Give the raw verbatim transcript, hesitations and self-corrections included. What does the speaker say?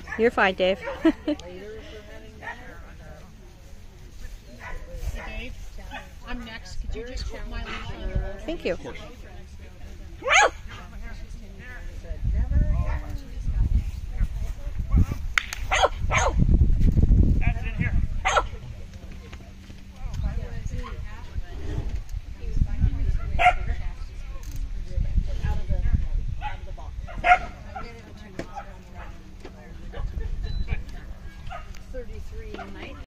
You're fine, Dave. Hey, Dave, I'm next. Could you just put my link on? Thank you. Of course.